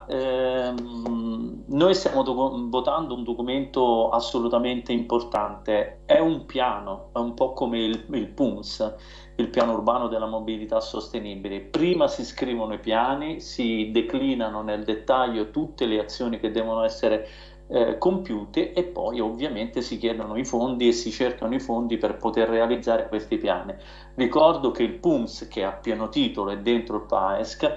noi stiamo votando un documento assolutamente importante. È un piano, è un po' come il PUMS, il piano urbano della mobilità sostenibile. Prima si scrivono i piani, si declinano nel dettaglio tutte le azioni che devono essere compiute e poi ovviamente si chiedono i fondi e si cercano i fondi per poter realizzare questi piani. Ricordo che il PUMS, che a pieno titolo è dentro il PAESC,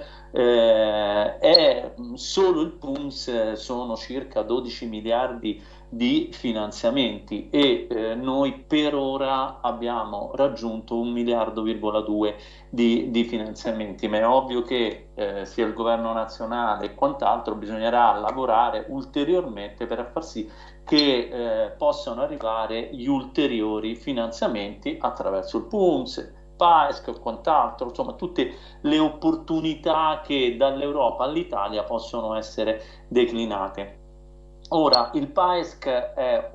è solo il PUMS, sono circa 12 miliardi di finanziamenti e noi per ora abbiamo raggiunto 1,2 miliardi di finanziamenti, ma è ovvio che sia il governo nazionale e quant'altro bisognerà lavorare ulteriormente per far sì che possano arrivare gli ulteriori finanziamenti attraverso il PUMS, PAESC e quant'altro, insomma tutte le opportunità che dall'Europa all'Italia possono essere declinate. Ora, il PAESC è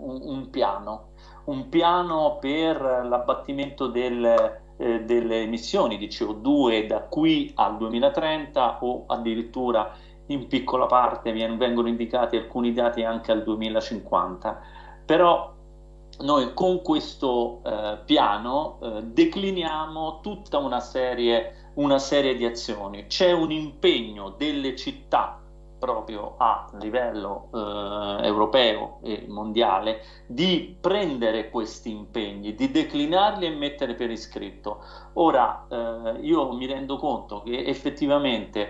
un piano per l'abbattimento delle emissioni di CO2 da qui al 2030 o addirittura in piccola parte vengono indicati alcuni dati anche al 2050. Però noi con questo piano decliniamo tutta una serie di azioni. C'è un impegno delle città proprio a livello europeo e mondiale di prendere questi impegni, di declinarli e mettere per iscritto. Ora, io mi rendo conto che effettivamente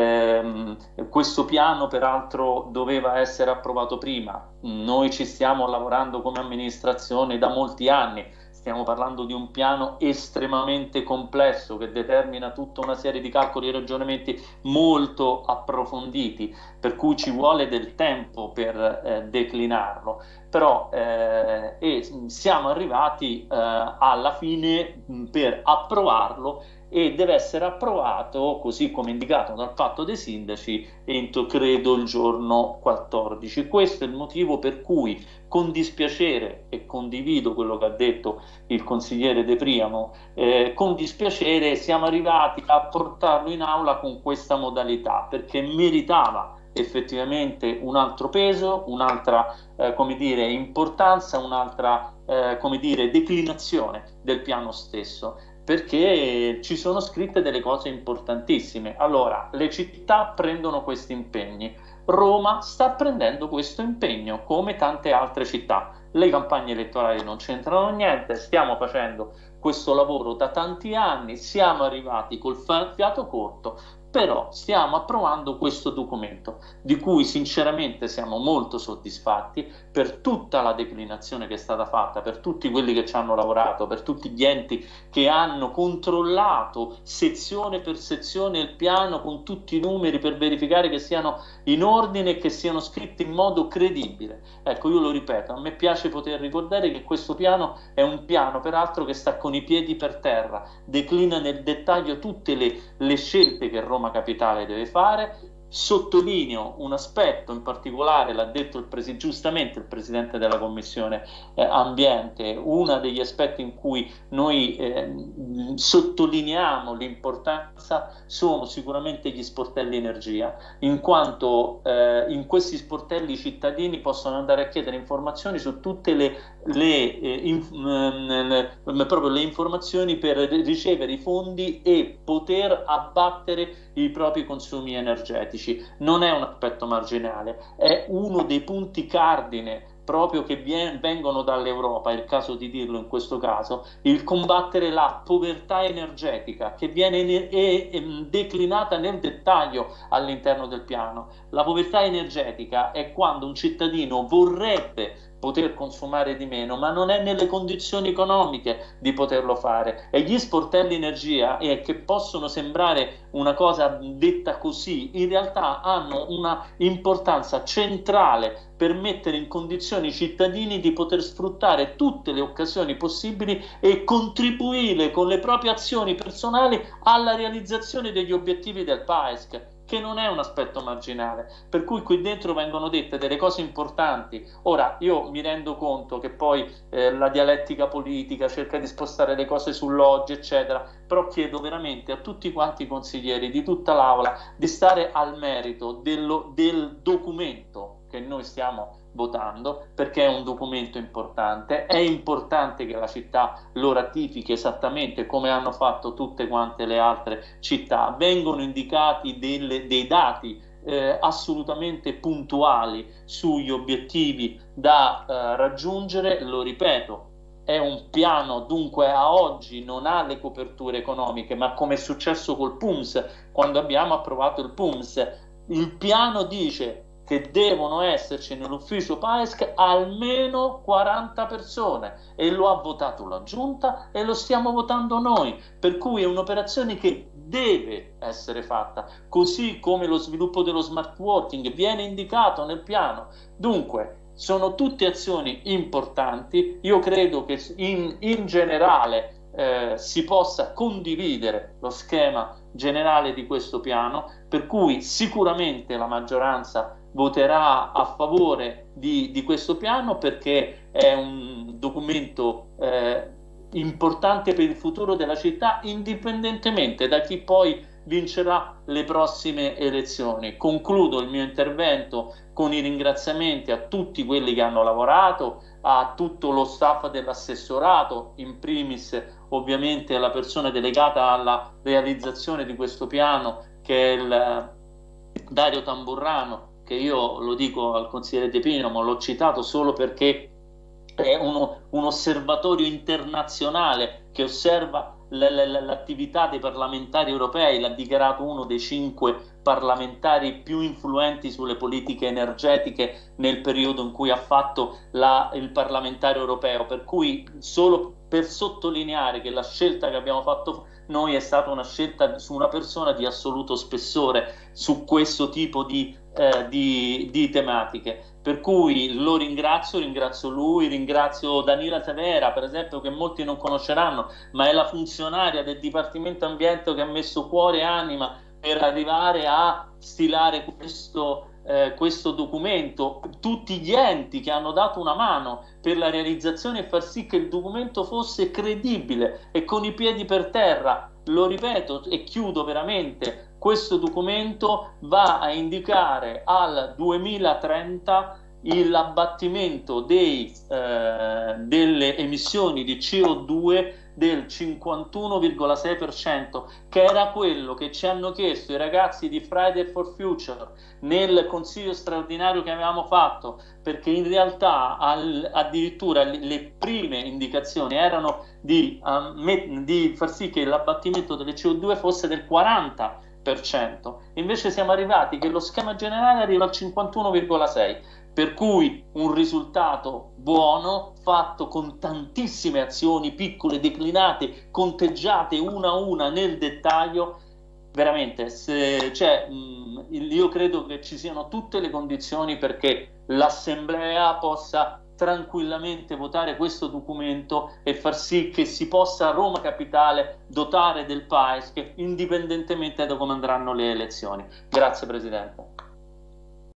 questo piano peraltro doveva essere approvato prima. Noi ci stiamo lavorando come amministrazione da molti anni. Stiamo parlando di un piano estremamente complesso che determina tutta una serie di calcoli e ragionamenti molto approfonditi, per cui ci vuole del tempo per declinarlo. Però siamo arrivati alla fine per approvarlo e deve essere approvato così come indicato dal patto dei sindaci entro credo il giorno 14. Questo è il motivo per cui con dispiacere, e condivido quello che ha detto il consigliere De Priamo, con dispiacere siamo arrivati a portarlo in aula con questa modalità perché meritava effettivamente un altro peso, un'altra come dire, importanza, un'altra come dire, declinazione del piano stesso, perché ci sono scritte delle cose importantissime. Allora, le città prendono questi impegni, Roma sta prendendo questo impegno come tante altre città. Le campagne elettorali non c'entrano niente, stiamo facendo questo lavoro da tanti anni, siamo arrivati col fiato corto, però stiamo approvando questo documento di cui sinceramente siamo molto soddisfatti per tutta la declinazione che è stata fatta, per tutti quelli che ci hanno lavorato, per tutti gli enti che hanno controllato sezione per sezione il piano con tutti i numeri per verificare che siano in ordine e che siano scritti in modo credibile. Ecco, io lo ripeto, a me piace poter ricordare che questo piano è un piano peraltro che sta con i piedi per terra, declina nel dettaglio tutte le scelte che Roma Capitale deve fare. Sottolineo un aspetto in particolare, l'ha detto giustamente il Presidente della Commissione Ambiente, uno degli aspetti in cui noi sottolineiamo l'importanza sono sicuramente gli sportelli energia, in quanto in questi sportelli i cittadini possono andare a chiedere informazioni su tutte proprio le informazioni per ricevere i fondi e poter abbattere i propri consumi energetici. Non è un aspetto marginale, è uno dei punti cardine proprio che vengono dall'Europa, è il caso di dirlo in questo caso, il combattere la povertà energetica che viene declinata nel dettaglio all'interno del piano. La povertà energetica è quando un cittadino vorrebbe poter consumare di meno, ma non è nelle condizioni economiche di poterlo fare. E gli sportelli energia, che possono sembrare una cosa detta così, in realtà hanno una importanza centrale per mettere in condizioni i cittadini di poter sfruttare tutte le occasioni possibili e contribuire con le proprie azioni personali alla realizzazione degli obiettivi del PAESC, che non è un aspetto marginale, per cui qui dentro vengono dette delle cose importanti. Ora, io mi rendo conto che poi la dialettica politica cerca di spostare le cose sull'oggi, eccetera, però chiedo veramente a tutti quanti i consiglieri di tutta l'Aula di stare al merito del documento che noi stiamo votando, perché è un documento importante. È importante che la città lo ratifichi esattamente come hanno fatto tutte quante le altre città. Vengono indicati dei dati assolutamente puntuali sugli obiettivi da raggiungere. Lo ripeto, è un piano, dunque a oggi non ha le coperture economiche, ma come è successo col PUMS, quando abbiamo approvato il PUMS, il piano dice che devono esserci nell'ufficio PAESC almeno 40 persone, e lo ha votato la Giunta e lo stiamo votando noi, per cui è un'operazione che deve essere fatta, così come lo sviluppo dello smart working viene indicato nel piano. Dunque sono tutte azioni importanti. Io credo che in generale si possa condividere lo schema generale di questo piano, per cui sicuramente la maggioranza voterà a favore di questo piano, perché è un documento importante per il futuro della città, indipendentemente da chi poi vincerà le prossime elezioni. Concludo il mio intervento con i ringraziamenti a tutti quelli che hanno lavorato, a tutto lo staff dell'assessorato, in primis ovviamente alla persona delegata alla realizzazione di questo piano, che è il Dario Tamburrano, che io lo dico al consigliere De Pino, ma l'ho citato solo perché è un osservatorio internazionale che osserva l'attività dei parlamentari europei. L'ha dichiarato uno dei 5 parlamentari più influenti sulle politiche energetiche nel periodo in cui ha fatto il parlamentare europeo, per cui solo per sottolineare che la scelta che abbiamo fatto noi è stata una scelta su una persona di assoluto spessore su questo tipo di tematiche, per cui lo ringrazio lui, ringrazio Danila Severa, per esempio, che molti non conosceranno, ma è la funzionaria del Dipartimento Ambiente che ha messo cuore e anima per arrivare a stilare questo documento, tutti gli enti che hanno dato una mano per la realizzazione e far sì che il documento fosse credibile e con i piedi per terra. Lo ripeto e chiudo veramente, questo documento va a indicare al 2030 l'abbattimento delle emissioni di CO2 del 51,6%, che era quello che ci hanno chiesto i ragazzi di Friday for Future nel consiglio straordinario che avevamo fatto, perché in realtà addirittura le prime indicazioni erano di far sì che l'abbattimento delle CO2 fosse del 40%. Invece siamo arrivati che lo schema generale arriva al 51,6%, per cui un risultato buono, fatto con tantissime azioni piccole, declinate, conteggiate una a una nel dettaglio. Veramente, io credo che ci siano tutte le condizioni perché l'Assemblea possa tranquillamente votare questo documento e far sì che si possa a Roma Capitale dotare del PAESC indipendentemente da come andranno le elezioni. Grazie Presidente.